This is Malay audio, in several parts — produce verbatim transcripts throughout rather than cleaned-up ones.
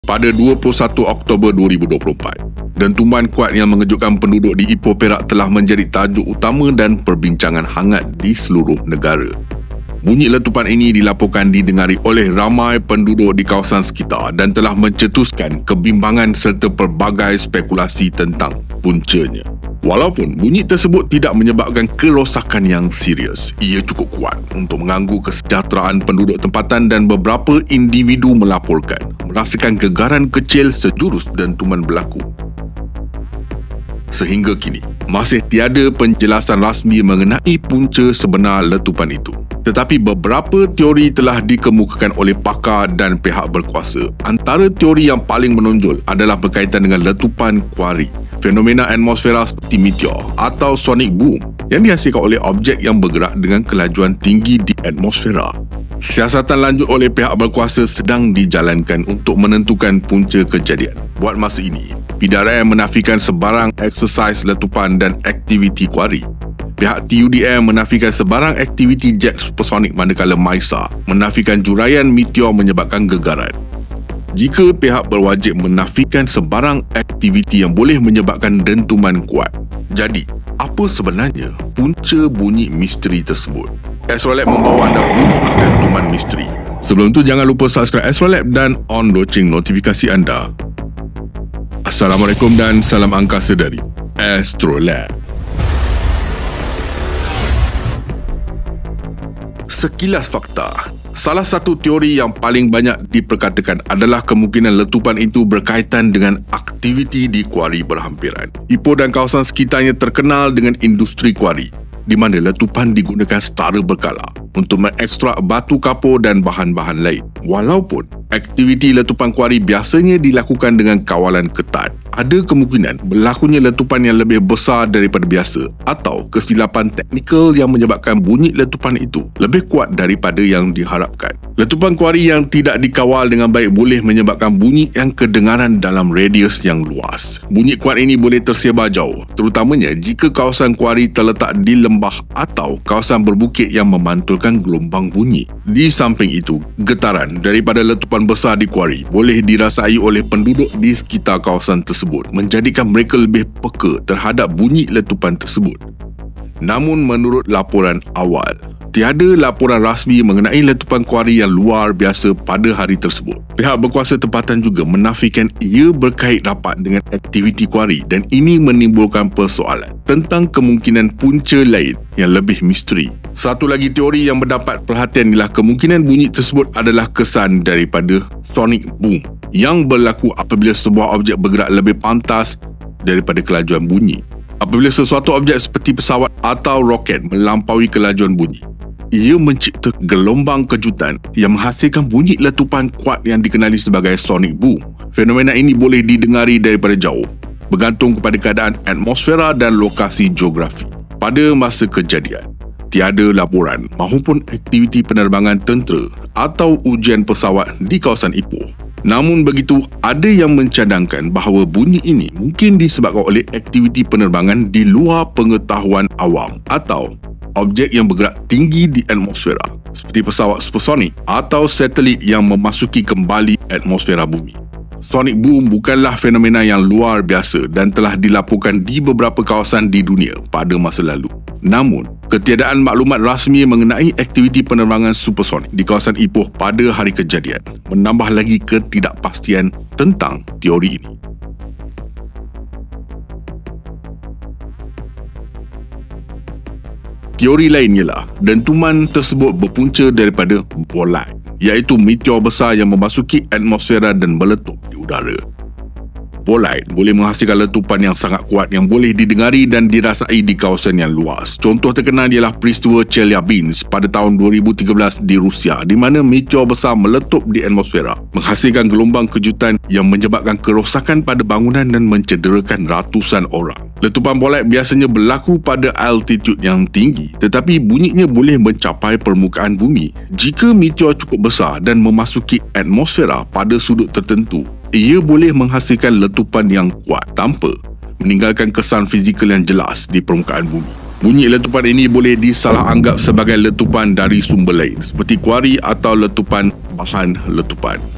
Pada dua puluh satu Oktober dua ribu dua puluh empat, dentuman kuat yang mengejutkan penduduk di Ipoh Perak telah menjadi tajuk utama dan perbincangan hangat di seluruh negara. Bunyi letupan ini dilaporkan didengari oleh ramai penduduk di kawasan sekitar dan telah mencetuskan kebimbangan serta pelbagai spekulasi tentang puncanya. Walaupun bunyi tersebut tidak menyebabkan kerosakan yang serius, ia cukup kuat untuk mengganggu kesejahteraan penduduk tempatan dan beberapa individu melaporkan merasakan gegaran kecil sejurus dentuman berlaku. Sehingga kini, masih tiada penjelasan rasmi mengenai punca sebenar letupan itu. Tetapi beberapa teori telah dikemukakan oleh pakar dan pihak berkuasa. Antara teori yang paling menonjol adalah berkaitan dengan letupan kuari, fenomena atmosfera seperti meteor atau sonic boom yang dihasilkan oleh objek yang bergerak dengan kelajuan tinggi di atmosfera. Siasatan lanjut oleh pihak berkuasa sedang dijalankan untuk menentukan punca kejadian. Buat masa ini, P D R M menafikan sebarang eksersis letupan dan aktiviti kuari. Pihak T U D M menafikan sebarang aktiviti jet supersonik, manakala MAISA menafikan juraian meteor menyebabkan gegaran. Jika pihak berwajib menafikan sebarang aktiviti yang boleh menyebabkan dentuman kuat, jadi apa sebenarnya punca bunyi misteri tersebut? Astrolab membawa anda bunyi dentuman misteri. Sebelum tu, jangan lupa subscribe Astrolab dan on loceng notifikasi anda. Assalamualaikum dan salam angkasa dari Astrolab. Sekilas fakta, salah satu teori yang paling banyak diperkatakan adalah kemungkinan letupan itu berkaitan dengan aktiviti di kuari berhampiran. Ipoh dan kawasan sekitarnya terkenal dengan industri kuari, di mana letupan digunakan secara berkala untuk mengekstrak batu kapur dan bahan-bahan lain. Walaupun aktiviti letupan kuari biasanya dilakukan dengan kawalan ketat, ada kemungkinan berlakunya letupan yang lebih besar daripada biasa atau kesilapan teknikal yang menyebabkan bunyi letupan itu lebih kuat daripada yang diharapkan. Letupan kuari yang tidak dikawal dengan baik boleh menyebabkan bunyi yang kedengaran dalam radius yang luas. Bunyi kuat ini boleh tersebar jauh, terutamanya jika kawasan kuari terletak di lembah atau kawasan berbukit yang memantulkan gelombang bunyi. Di samping itu, getaran daripada letupan besar di kuari boleh dirasai oleh penduduk di sekitar kawasan tersebut, menjadikan mereka lebih peka terhadap bunyi letupan tersebut. Namun menurut laporan awal, tiada laporan rasmi mengenai letupan kuari yang luar biasa pada hari tersebut. Pihak berkuasa tempatan juga menafikan ia berkait rapat dengan aktiviti kuari dan ini menimbulkan persoalan tentang kemungkinan punca lain yang lebih misteri. Satu lagi teori yang mendapat perhatian ialah kemungkinan bunyi tersebut adalah kesan daripada sonic boom yang berlaku apabila sebuah objek bergerak lebih pantas daripada kelajuan bunyi. Apabila sesuatu objek seperti pesawat atau roket melampaui kelajuan bunyi, ia mencipta gelombang kejutan yang menghasilkan bunyi letupan kuat yang dikenali sebagai sonic boom. Fenomena ini boleh didengari daripada jauh, bergantung kepada keadaan atmosfera dan lokasi geografi. Pada masa kejadian, tiada laporan maupun aktiviti penerbangan tentera atau ujian pesawat di kawasan Ipoh. Namun begitu, ada yang mencadangkan bahawa bunyi ini mungkin disebabkan oleh aktiviti penerbangan di luar pengetahuan awam atau objek yang bergerak tinggi di atmosfera seperti pesawat supersonik atau satelit yang memasuki kembali atmosfera bumi. Sonic boom bukanlah fenomena yang luar biasa dan telah dilaporkan di beberapa kawasan di dunia pada masa lalu. Namun, ketiadaan maklumat rasmi mengenai aktiviti penerbangan supersonik di kawasan Ipoh pada hari kejadian menambah lagi ketidakpastian tentang teori ini. Teori lain ialah dentuman tersebut berpunca daripada bolide, iaitu meteor besar yang memasuki atmosfera dan meletup di udara. Bolide boleh menghasilkan letupan yang sangat kuat yang boleh didengari dan dirasai di kawasan yang luas. Contoh terkenal ialah peristiwa Chelyabinsk pada tahun dua ribu tiga belas di Rusia, di mana meteor besar meletup di atmosfera, menghasilkan gelombang kejutan yang menyebabkan kerosakan pada bangunan dan mencederakan ratusan orang. Letupan bolide biasanya berlaku pada altitude yang tinggi, tetapi bunyinya boleh mencapai permukaan bumi. Jika meteor cukup besar dan memasuki atmosfera pada sudut tertentu, ia boleh menghasilkan letupan yang kuat tanpa meninggalkan kesan fizikal yang jelas di permukaan bumi. Bunyi letupan ini boleh disalah anggap sebagai letupan dari sumber lain seperti kuari atau letupan bahan letupan.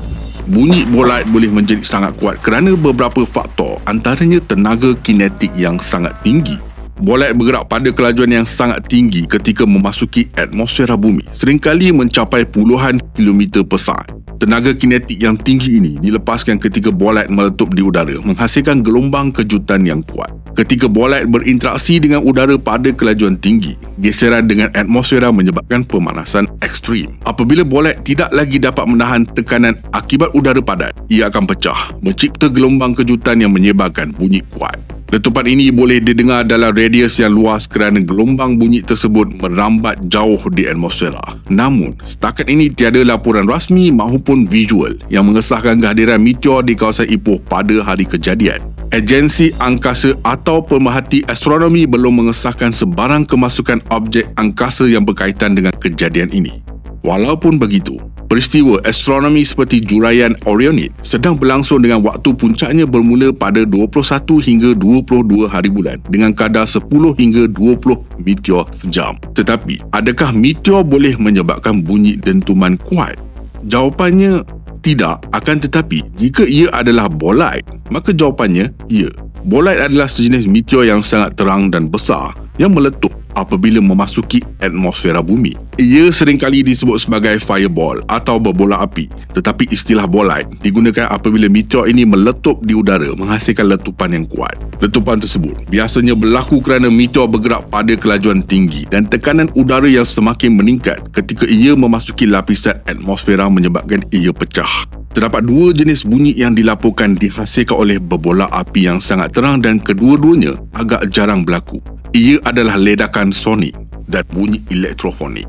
bunyi bolide boleh menjadi sangat kuat kerana beberapa faktor, antaranya tenaga kinetik yang sangat tinggi. Bolide bergerak pada kelajuan yang sangat tinggi ketika memasuki atmosfera bumi, seringkali mencapai puluhan kilometer per saat. Tenaga kinetik yang tinggi ini dilepaskan ketika bolide meletup di udara, menghasilkan gelombang kejutan yang kuat. Ketika bolide berinteraksi dengan udara pada kelajuan tinggi, geseran dengan atmosfera menyebabkan pemanasan ekstrim. Apabila bolide tidak lagi dapat menahan tekanan akibat udara padat, ia akan pecah, mencipta gelombang kejutan yang menyebarkan bunyi kuat. Letupan ini boleh didengar dalam radius yang luas kerana gelombang bunyi tersebut merambat jauh di atmosfera. Namun, setakat ini tiada laporan rasmi maupun visual yang mengesahkan kehadiran meteor di kawasan Ipoh pada hari kejadian. Agensi Angkasa atau Pemerhati Astronomi belum mengesahkan sebarang kemasukan objek angkasa yang berkaitan dengan kejadian ini. Walaupun begitu, peristiwa astronomi seperti juraian Orionid sedang berlangsung dengan waktu puncaknya bermula pada dua puluh satu hingga dua puluh dua hari bulan dengan kadar sepuluh hingga dua puluh meteor sejam. Tetapi, adakah meteor boleh menyebabkan bunyi dentuman kuat? Jawapannya tidak, akan tetapi jika ia adalah bolide, maka jawapannya ya. Bolide adalah sejenis meteor yang sangat terang dan besar yang meletup apabila memasuki atmosfera bumi. Ia seringkali disebut sebagai fireball atau berbola api, tetapi istilah bolide digunakan apabila meteor ini meletup di udara menghasilkan letupan yang kuat. Letupan tersebut biasanya berlaku kerana meteor bergerak pada kelajuan tinggi dan tekanan udara yang semakin meningkat ketika ia memasuki lapisan atmosfera menyebabkan ia pecah. Terdapat dua jenis bunyi yang dilaporkan dihasilkan oleh berbola api yang sangat terang dan kedua-duanya agak jarang berlaku. Ia adalah ledakan sonik dan bunyi elektrofonik.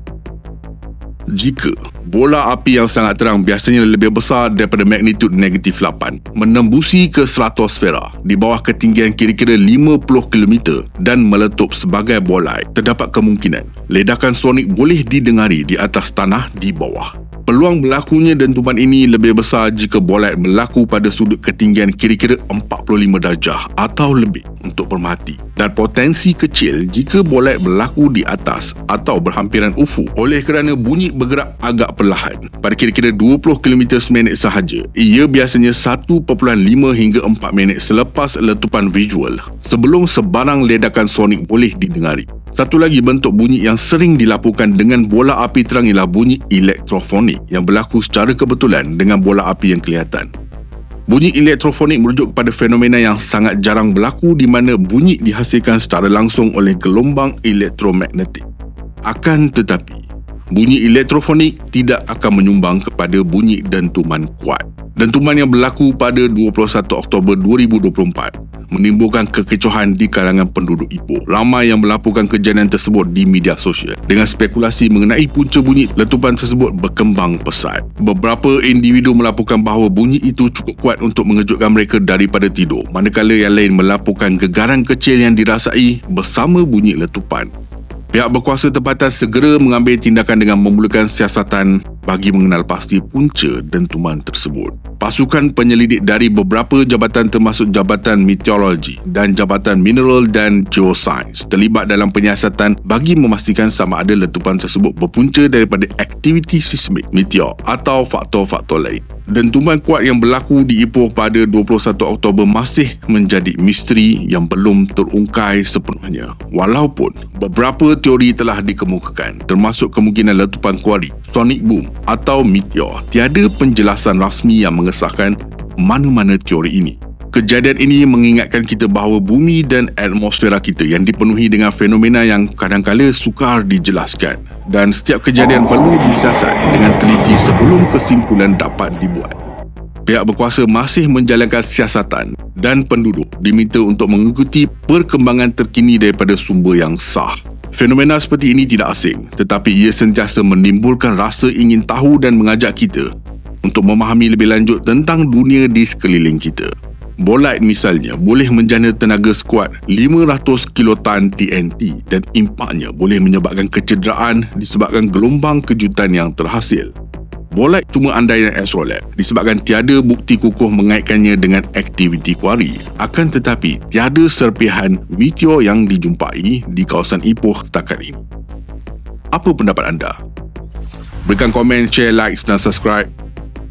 Jika bola api yang sangat terang biasanya lebih besar daripada magnitud negatif lapan, menembusi ke stratosfera di bawah ketinggian kira-kira lima puluh kilometer dan meletup sebagai bolide, terdapat kemungkinan ledakan sonik boleh didengari di atas tanah di bawah. Peluang berlakunya dentuman ini lebih besar jika bolide berlaku pada sudut ketinggian kira-kira empat puluh lima darjah atau lebih untuk pemerhati, dan potensi kecil jika bolide berlaku di atas atau berhampiran ufuk oleh kerana bunyi bergerak agak perlahan. Pada kira-kira dua puluh kilometer seminit sahaja, ia biasanya satu perpuluhan lima hingga empat minit selepas letupan visual sebelum sebarang ledakan sonik boleh didengari. Satu lagi bentuk bunyi yang sering dilaporkan dengan bola api terang ialah bunyi elektrofonik yang berlaku secara kebetulan dengan bola api yang kelihatan. Bunyi elektrofonik merujuk kepada fenomena yang sangat jarang berlaku di mana bunyi dihasilkan secara langsung oleh gelombang elektromagnetik. Akan tetapi, bunyi elektrofonik tidak akan menyumbang kepada bunyi dentuman kuat. Dentuman yang berlaku pada dua puluh satu Oktober dua ribu dua puluh empat menimbulkan kekecohan di kalangan penduduk Ipoh. Ramai yang melaporkan kejadian tersebut di media sosial dengan spekulasi mengenai punca bunyi letupan tersebut berkembang pesat. Beberapa individu melaporkan bahawa bunyi itu cukup kuat untuk mengejutkan mereka daripada tidur, manakala yang lain melaporkan gegaran kecil yang dirasai bersama bunyi letupan. Pihak berkuasa tempatan segera mengambil tindakan dengan memulakan siasatan bagi mengenal pasti punca dentuman tersebut. Pasukan penyelidik dari beberapa jabatan termasuk Jabatan Meteorologi dan Jabatan Mineral dan Geoscience terlibat dalam penyiasatan bagi memastikan sama ada letupan tersebut berpunca daripada aktiviti seismik, meteor atau faktor-faktor lain. Dentuman kuat yang berlaku di Ipoh pada dua puluh satu Oktober masih menjadi misteri yang belum terungkai sepenuhnya. Walaupun beberapa teori telah dikemukakan termasuk kemungkinan letupan kuari, sonic boom atau meteor, tiada penjelasan rasmi yang mengesahkan mana-mana teori ini. Kejadian ini mengingatkan kita bahawa bumi dan atmosfera kita yang dipenuhi dengan fenomena yang kadang-kala sukar dijelaskan dan setiap kejadian perlu disiasat dengan teliti sebelum kesimpulan dapat dibuat. Pihak berkuasa masih menjalankan siasatan dan penduduk diminta untuk mengikuti perkembangan terkini daripada sumber yang sah. Fenomena seperti ini tidak asing, tetapi ia sentiasa menimbulkan rasa ingin tahu dan mengajak kita untuk memahami lebih lanjut tentang dunia di sekeliling kita. Bolide misalnya boleh menjana tenaga sekuat lima ratus kiloton T N T dan impaknya boleh menyebabkan kecederaan disebabkan gelombang kejutan yang terhasil. Bolide cuma andaian astrolab disebabkan tiada bukti kukuh mengaitkannya dengan aktiviti kuari. Akan tetapi, tiada serpihan meteor yang dijumpai di kawasan Ipoh setakat ini. Apa pendapat anda? Berikan komen, share, like dan subscribe.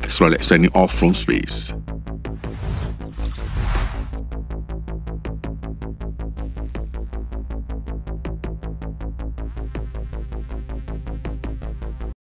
astral extending off from space.